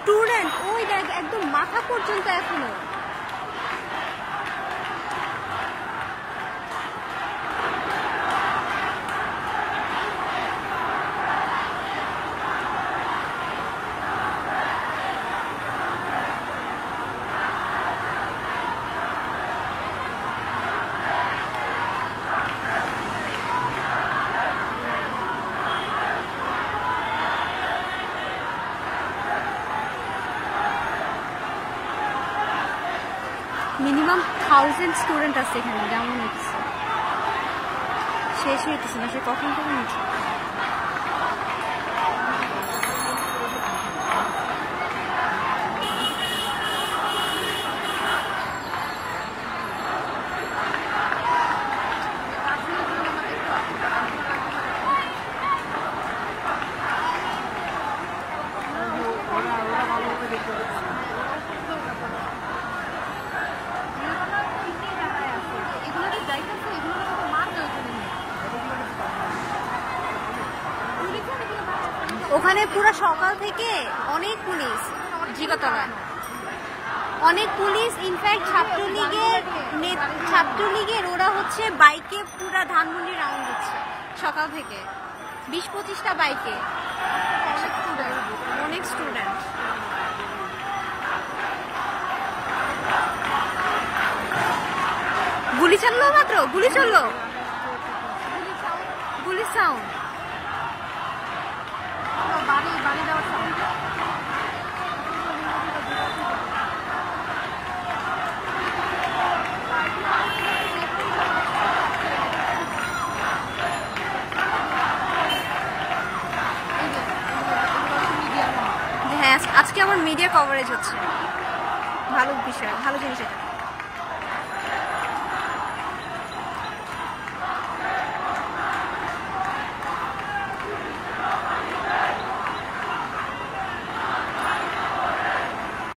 Student ওই দেখ একদম মাথা পর্যন্ত এখনো। মিনিমাম 1000 স্টুডেন্ট আছে এখানে, যেমন হচ্ছে শেষ হইতেছে না, সে কখন থেকে নিচ্ছে। ওখানে পুরো সকাল থেকে অনেক পুলিশ, জিগাতলায় অনেক পুলিশ। ইনফ্যাক্ট ছাত্রলীগের ওরা হচ্ছে বাইকে পুরা ধানমন্ডি রাউন্ড দিচ্ছে সকাল থেকে, 20-25টা বাইকে, অনেক স্টুডেন্ট। গুলি চললো, মাত্র গুলি চললো, গুলির সাউন্ড, বাড়ি দেওয়ার সাউন্ড। হ্যাঁ, আজকে আমার মিডিয়া কভারেজ হচ্ছে, ভালো বিষয়, ভালো জিনিস এটা।